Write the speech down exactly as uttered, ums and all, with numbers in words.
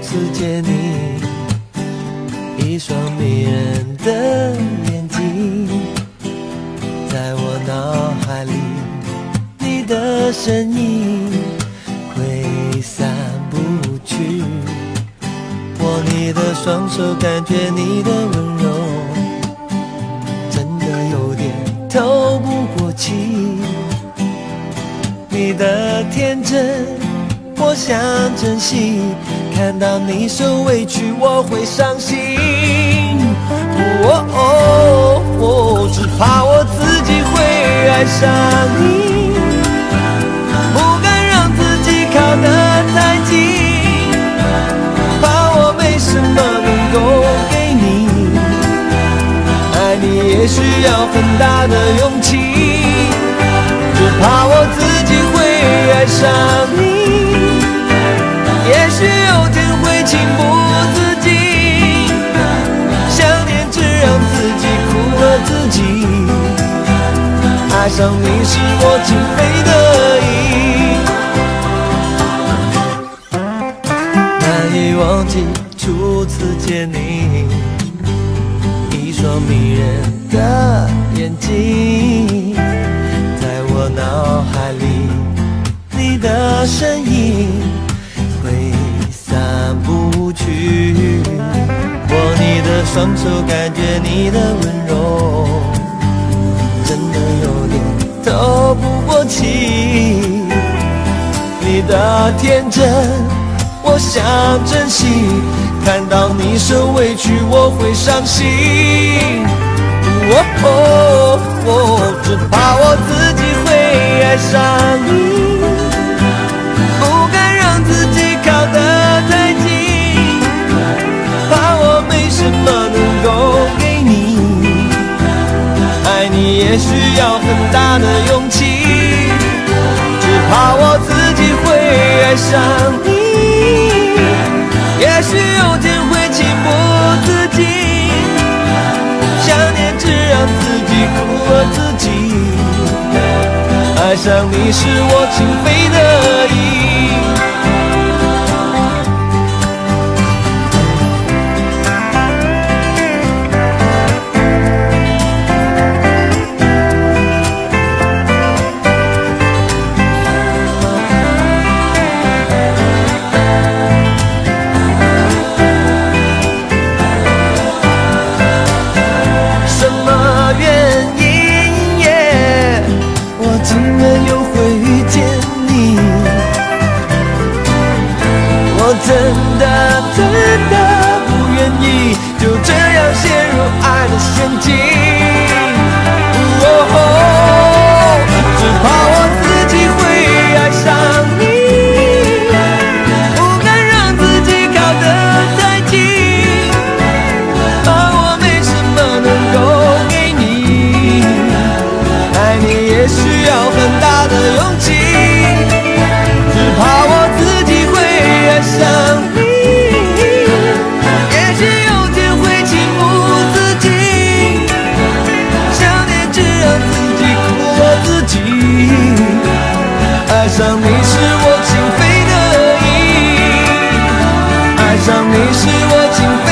次见你，一双迷人的眼睛，在我脑海里，你的身影挥散不去。握你的双手，感觉你的温柔，真的有点透不过气。你的天真，我想珍惜。看到你受委屈，我会伤心。哦哦哦，只怕我自己会爱上你，不敢让自己靠得太近，怕我没什么能够给你。爱你也需要很大的勇气，只怕我自己会爱上你。也许有天会情不自禁，想念只让自己苦了自己。爱上你是我情非得已，难以忘记初次见你，一双迷人的眼睛，在我脑海里，你的身影挥散不去。握你的双手，感觉你的温柔，真的有点透不过气。你的天真，我想珍惜。看到你受委屈，我会伤心。哦哦哦，只怕我自己会爱上你，不敢让自己靠得太近，怕我没什么能够给你。爱你也需要很大的勇气，只怕我自己会爱上你。也许有天会情不自禁，想念只让自己苦了自己。爱上你是我情非得已。真的真的不愿意就这样陷入爱的陷阱。哦，只怕我自己会爱上你，不敢让自己靠得太近，怕我没什么能够给你。爱你也需要很大的勇气，只怕我自己会爱上你。也许有天会情不自禁，想念只让自己苦了自己。爱上你是我情非得已，爱上你是我情非得已。